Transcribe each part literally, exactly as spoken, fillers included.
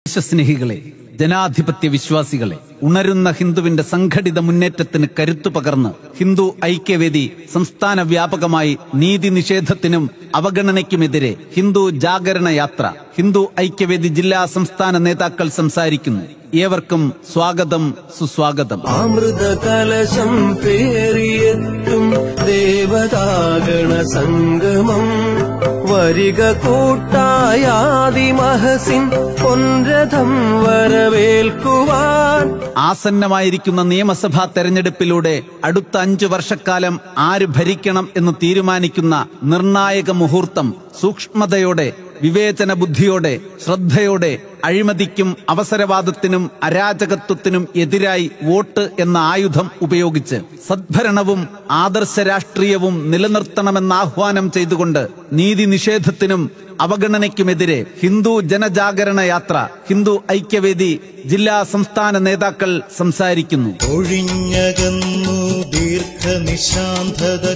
ദേശസ്നേഹികളെ, ജനാധിപത്യ വിശ്വാസികളെ, ഉണരുന്ന ഹിന്ദുവിന്റെ സംഘടിത മുന്നേറ്റത്തിന് കരുത്തു പകർന്ന് ഹിന്ദു ഐക്യവേദി സംസ്ഥാന വ്യാപകമായി നീതി നിഷേധത്തിനും അവഗണനയ്ക്കുമെതിരെ ഹിന്ദു ജാഗരണ യാത്ര ഹിന്ദു ഐക്യവേദി ജില്ലാ സംസ്ഥാന നേതാക്കൾ സംസാരിക്കുന്നു. ഏവർക്കും സ്വാഗതം, സുസ്വാഗതം. അമൃത കലശം പേറിയെത്തും ദേവതാഗണ സംഗമം വരിക കൂട്ടായാദിമഹസിൻ പൊൻരഥം വരവേൽക്കുവാൻ. ആസന്നമായിരിക്കുന്ന നിയമസഭാ തെരഞ്ഞെടുപ്പിലൂടെ അടുത്ത അഞ്ചു വർഷക്കാലം ആര് ഭരിക്കണം എന്ന് തീരുമാനിക്കുന്ന നിർണായക മുഹൂർത്തം സൂക്ഷ്മതയോടെ, വിവേചന ബുദ്ധിയോടെ, ശ്രദ്ധയോടെ, അഴിമതിക്കും അവസരവാദത്തിനും അരാജകത്വത്തിനും എതിരായി വോട്ട് എന്ന ആയുധം ഉപയോഗിച്ച് സദ്ഭരണവും ആദർശ രാഷ്ട്രീയവും നിലനിർത്തണമെന്ന് ആഹ്വാനം ചെയ്തുകൊണ്ട് നീതി നിഷേധത്തിനും അവഗണനയ്ക്കുമെതിരെ ഹിന്ദു ജനജാഗരണ യാത്ര ഹിന്ദു ഐക്യവേദി ജില്ലാ സംസ്ഥാന നേതാക്കൾ സംസാരിക്കുന്നു. ഒഴിഞ്ഞകന്നു ദീർഘനിശാന്തത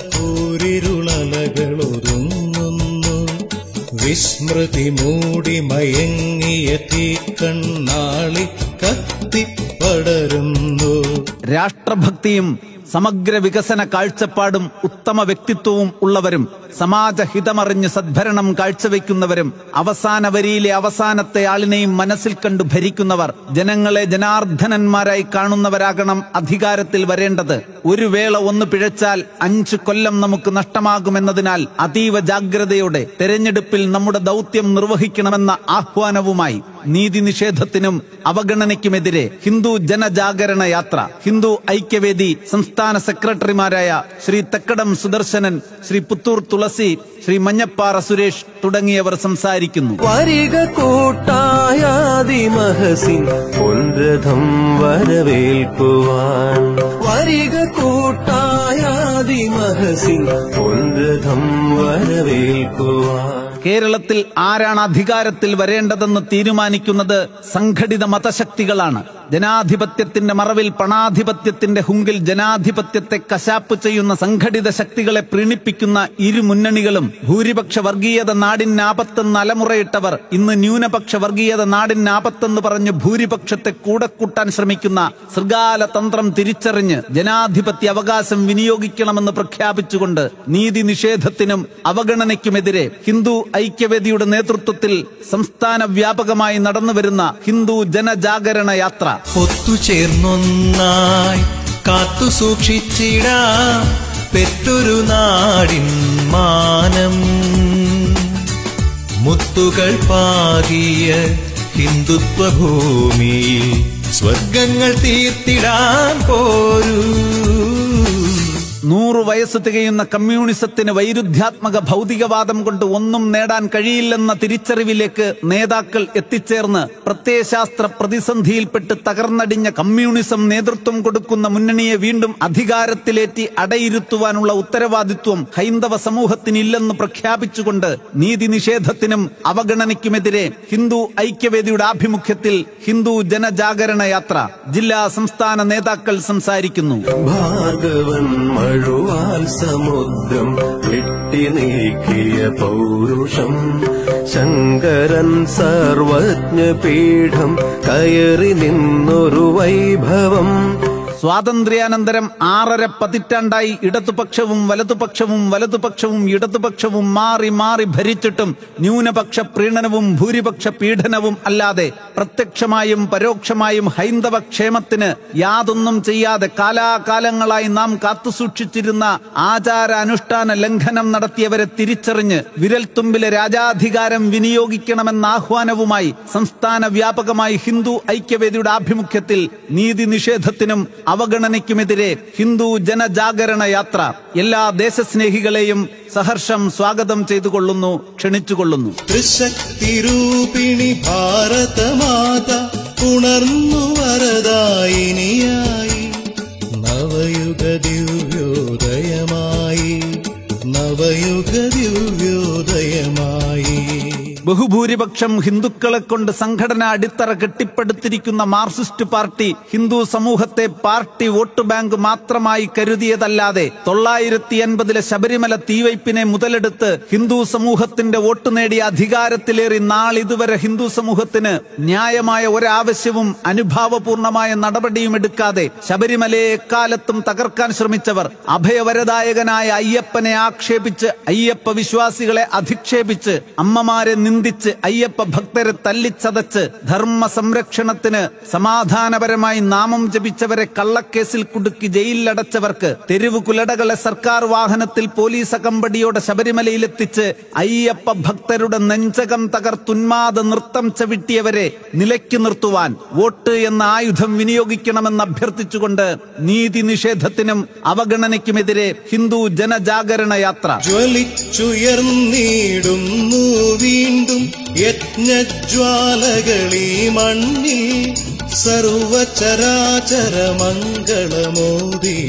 കൂരിരുളലകളൊരുങ്ങുന്നു, വിസ്മൃതി മൂടി മയങ്ങിയ തീക്കണ്ണാളി കത്തിപ്പടരുന്നു. രാഷ്ട്രഭക്തിയും സമഗ്ര വികസന കാഴ്ചപ്പാടും ഉത്തമ വ്യക്തിത്വവും ഉള്ളവരും സമാജഹിതമറിഞ്ഞ് സദ്ഭരണം കാഴ്ചവെക്കുന്നവരും അവസാന വരിയിലെ അവസാനത്തെ ആളിനെയും മനസ്സിൽ കണ്ടു ഭരിക്കുന്നവർ, ജനങ്ങളെ ജനാർദ്ദനന്മാരായി കാണുന്നവരാകണം അധികാരത്തിൽ വരേണ്ടത്. ഒരു വേള ഒന്ന് പിഴച്ചാൽ അഞ്ചു കൊല്ലം നമുക്ക് നഷ്ടമാകുമെന്നതിനാൽ അതീവ ജാഗ്രതയോടെ തെരഞ്ഞെടുപ്പിൽ നമ്മുടെ ദൗത്യം നിർവഹിക്കണമെന്ന ആഹ്വാനവുമായി നീതി നിഷേധത്തിനും അവഗണനയ്ക്കുമെതിരെ ഹിന്ദു ജനജാഗരണ യാത്ര ഹിന്ദു ഐക്യവേദി സംസ്ഥാന സെക്രട്ടറിമാരായ ശ്രീ തെക്കടം സുദർശനൻ, ശ്രീ പുത്തൂർ തുളസി, ശ്രീ മഞ്ഞപ്പാറ സുരേഷ് തുടങ്ങിയവർ സംസാരിക്കുന്നു. വരിക കൂട്ടായാദിമഹസിൻ പൊൻരഥം വരവേൽക്കുവാൻ. വരിക കൂട്ടായാദിമഹസിൻ പൊൻരഥം വരവേൽക്കുവാൻ. കേരളത്തിൽ ആരാണ് അധികാരത്തിൽ വരേണ്ടതെന്ന് തീരുമാനിക്കുന്നത് സംഘടിത മതശക്തികളാണ്. ജനാധിപത്യത്തിന്റെ മറവിൽ പണാധിപത്യത്തിന്റെ ഹുങ്കിൽ ജനാധിപത്യത്തെ കശാപ്പ് ചെയ്യുന്ന സംഘടിത ശക്തികളെ പ്രീണിപ്പിക്കുന്ന ഇരു മുന്നണികളും ഭൂരിപക്ഷ വർഗീയത നാടിനാപത്തെന്ന് അലമുറയിട്ടവർ ഇന്ന് ന്യൂനപക്ഷ വർഗീയത നാടിനാപത്തെന്ന് പറഞ്ഞ് ഭൂരിപക്ഷത്തെ കൂടെ കൂട്ടാൻ ശ്രമിക്കുന്ന ശൃഗാല തന്ത്രം തിരിച്ചറിഞ്ഞ് ജനാധിപത്യ അവകാശം വിനിയോഗിക്കണമെന്ന് പ്രഖ്യാപിച്ചുകൊണ്ട് നീതി നിഷേധത്തിനും അവഗണനയ്ക്കുമെതിരെ ഹിന്ദു ഐക്യവേദിയുടെ നേതൃത്വത്തിൽ സംസ്ഥാന വ്യാപകമായി നടന്നുവരുന്ന ഹിന്ദു ജനജാഗരണ യാത്ര ഒത്തുചേർന്നൊന്നായി കാത്തു സൂക്ഷിച്ചിടാം പെറ്റൊരു നാടിൻ മാനം. മുത്തുകൾ പാകിയ ഹിന്ദുത്വ ഭൂമിയിൽ സ്വർഗങ്ങൾ തീർത്തിടാൻ പോരൂ. നൂറു വയസ്സ് തികയുന്ന കമ്മ്യൂണിസത്തിന് വൈരുദ്ധ്യാത്മക ഭൗതികവാദം കൊണ്ട് ഒന്നും നേടാൻ കഴിയില്ലെന്ന തിരിച്ചറിവിലേക്ക് നേതാക്കൾ എത്തിച്ചേർന്ന് പ്രത്യയശാസ്ത്ര പ്രതിസന്ധിയിൽപ്പെട്ട് തകർന്നടിഞ്ഞ കമ്മ്യൂണിസം നേതൃത്വം കൊടുക്കുന്ന മുന്നണിയെ വീണ്ടും അധികാരത്തിലേറ്റി അടയിരുത്തുവാനുള്ള ഉത്തരവാദിത്വം ഹൈന്ദവ സമൂഹത്തിനില്ലെന്ന് പ്രഖ്യാപിച്ചുകൊണ്ട് നീതി നിഷേധത്തിനും അവഗണനയ്ക്കുമെതിരെ ഹിന്ദു ഐക്യവേദിയുടെ ആഭിമുഖ്യത്തിൽ ഹിന്ദു ജനജാഗരണ യാത്ര ജില്ലാ സംസ്ഥാന നേതാക്കൾ സംസാരിക്കുന്നു. ഭാർഗവൻ മഴുവാൽ സമുദ്രം വെട്ടി നീക്കിയ പൗരുഷം, ശങ്കരൻ സർവജ്ഞ പീഠം കയറി നിന്നൊരു വൈഭവം. സ്വാതന്ത്ര്യാനന്തരം ആറര പതിറ്റാണ്ടായി ഇടതുപക്ഷവും വലതുപക്ഷവും വലതുപക്ഷവും ഇടതുപക്ഷവും മാറി മാറി ഭരിച്ചിട്ടും ന്യൂനപക്ഷ പ്രീണനവും ഭൂരിപക്ഷ പീഡനവും അല്ലാതെ പ്രത്യക്ഷമായും പരോക്ഷമായും ഹൈന്ദവ ക്ഷേമത്തിന് യാതൊന്നും ചെയ്യാതെ കാലാകാലങ്ങളായി നാം കാത്തുസൂക്ഷിച്ചിരുന്ന ആചാര അനുഷ്ഠാന ലംഘനം നടത്തിയവരെ തിരിച്ചറിഞ്ഞ് വിരൽത്തുമ്പിലെ രാജാധികാരം വിനിയോഗിക്കണമെന്ന ആഹ്വാനവുമായി സംസ്ഥാന വ്യാപകമായി ഹിന്ദു ഐക്യവേദിയുടെ ആഭിമുഖ്യത്തിൽ നീതി നിഷേധത്തിനും അവഗണനയ്ക്കുമെതിരെ ഹിന്ദു ജനജാഗരണ യാത്ര എല്ലാ ദേശസ്നേഹികളെയും സഹർഷം സ്വാഗതം ചെയ്തുകൊള്ളുന്നു, ക്ഷണിച്ചുകൊള്ളുന്നു. ത്രിശക്തിരൂപിണി ഭാരതമാത ഉണർന്നു വരദായിനിയായി, നവയുഗ ദിവ്യോദയമായി, നവയുഗ ദിവ്യോദയമായി. ബഹുഭൂരിപക്ഷം ഹിന്ദുക്കളെ കൊണ്ട് സംഘടന അടിത്തറ കെട്ടിപ്പടുത്തിരിക്കുന്ന മാർക്സിസ്റ്റ് പാർട്ടി ഹിന്ദു സമൂഹത്തെ പാർട്ടി വോട്ട് ബാങ്ക് മാത്രമായി കരുതിയതല്ലാതെ തൊള്ളായിരത്തി എൺപതിലെ ശബരിമല തീവയ്പ്പിനെ മുതലെടുത്ത് ഹിന്ദു സമൂഹത്തിന്റെ വോട്ട് നേടി അധികാരത്തിലേറി നാളിതുവരെ ഹിന്ദു സമൂഹത്തിന് ന്യായമായ ഒരാവശ്യവും അനുഭാവപൂർണമായ നടപടിയും എടുക്കാതെ ശബരിമലയെ എക്കാലത്തും തകർക്കാൻ ശ്രമിച്ചവർ, അഭയവരദായകനായ അയ്യപ്പനെ ആക്ഷേപിച്ച് അയ്യപ്പ വിശ്വാസികളെ അധിക്ഷേപിച്ച് അമ്മമാരെ നിന്ദിച്ച് അയ്യപ്പ ഭക്തരെ തല്ലിച്ചതച്ച് ധർമ്മ സംരക്ഷണത്തിന് സമാധാനപരമായി നാമം ജപിച്ചവരെ കള്ളക്കേസിൽ കുടുക്കി ജയിലിലടച്ചവർക്ക്, തെരുവ് കുലടകളെ സർക്കാർ വാഹനത്തിൽ പോലീസ് അകമ്പടിയോടെ ശബരിമലയിലെത്തിച്ച് അയ്യപ്പ ഭക്തരുടെ നെഞ്ചകം തകർത്തുന്മാദ നൃത്തം ചവിട്ടിയവരെ നിലയ്ക്ക് നിർത്തുവാൻ വോട്ട് എന്ന ആയുധം വിനിയോഗിക്കണമെന്ന് അഭ്യർത്ഥിച്ചുകൊണ്ട് നീതി നിഷേധത്തിനും അവഗണനയ്ക്കുമെതിരെ ഹിന്ദു ജനജാഗരണ യാത്ര ജ്വലിച്ചുയർന്നിടുന്നു വീണ്ടും യജ്ഞജ്വാലകളീ മണ്ണിൽ സർവചരാചര മംഗളമോദിയ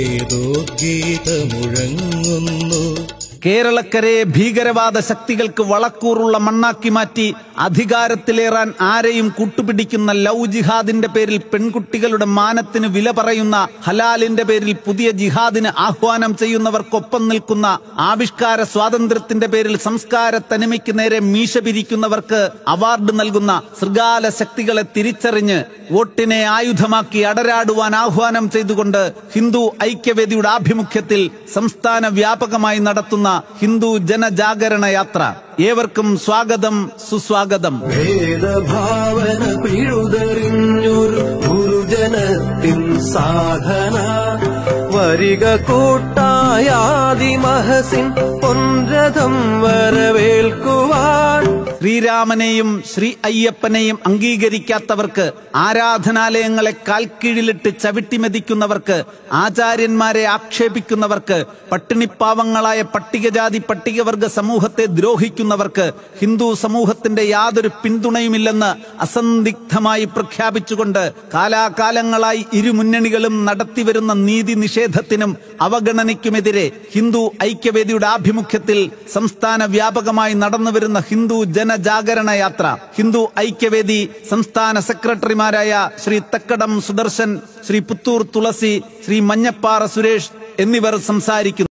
വേദോദ്ഗീതമുഴങ്ങുന്നു. കേരളക്കരയെ ഭീകരവാദ ശക്തികൾക്ക് വളക്കൂറുള്ള മണ്ണാക്കി മാറ്റി അധികാരത്തിലേറാൻ ആരെയും കൂട്ടുപിടിക്കുന്ന ലവ് ജിഹാദിന്റെ പേരിൽ പെൺകുട്ടികളുടെ മാനത്തിന് വില പറയുന്ന, ഹലാലിന്റെ പേരിൽ പുതിയ ജിഹാദിന് ആഹ്വാനം ചെയ്യുന്നവർക്കൊപ്പം നിൽക്കുന്ന, ആവിഷ്കാര സ്വാതന്ത്ര്യത്തിന്റെ പേരിൽ സംസ്കാര തനിമയ്ക്ക് നേരെ മീശ പിരിക്കുന്നവർക്ക് അവാർഡ് നൽകുന്ന ശൃഗാല ശക്തികളെ തിരിച്ചറിഞ്ഞ് വോട്ടിനെ ആയുധമാക്കി അടരാടുവാൻ ആഹ്വാനം ചെയ്തുകൊണ്ട് ഹിന്ദു ഐക്യവേദിയുടെ ആഭിമുഖ്യത്തിൽ സംസ്ഥാന വ്യാപകമായി നടത്തുന്ന ഹിന്ദു ജനജാഗരണ യാത്ര. ഏവർക്കും സ്വാഗതം, സുസ്വാഗതം. വേദഭാവന പിഴുതെറിഞ്ഞൊരു ഗുരുജനത്തിൻ സാധന വരിക കൂട്ടായാദിമഹസിൻ പൊൻരഥം വരവേൽക്കുവാൻ. ശ്രീരാമനെയും ശ്രീ അയ്യപ്പനെയും അംഗീകരിക്കാത്തവർക്ക്, ആരാധനാലയങ്ങളെ കാൽക്കീഴിലിട്ട് ചവിട്ടിമെതിക്കുന്നവർക്ക്, ആചാര്യന്മാരെ ആക്ഷേപിക്കുന്നവർക്ക്, പട്ടിണിപ്പാവങ്ങളായ പട്ടികജാതി പട്ടികവർഗ സമൂഹത്തെ ദ്രോഹിക്കുന്നവർക്ക് ഹിന്ദു സമൂഹത്തിന്റെ യാതൊരു പിന്തുണയുമില്ലെന്ന് അസന്ദിഗ്ധമായി പ്രഖ്യാപിച്ചുകൊണ്ട് കാലാകാലങ്ങളായി ഇരുമുന്നണികളും നടത്തിവരുന്ന നീതി നിഷേധത്തിനും അവഗണനയ്ക്കുമെതിരെ ഹിന്ദു ഐക്യവേദിയുടെ ആഭിമുഖ്യത്തിൽ സംസ്ഥാന വ്യാപകമായി നടന്നുവരുന്ന ഹിന്ദു ജനജാഗരണ യാത്ര ഹിന്ദു ഐക്യവേദി സംസ്ഥാന സെക്രട്ടറിമാരായ ശ്രീ തക്കടം സുദർശൻ, ശ്രീ പുത്തൂർ തുളസി, ശ്രീ മഞ്ഞപ്പാറ സുരേഷ് എന്നിവർ സംസാരിക്കുന്നു.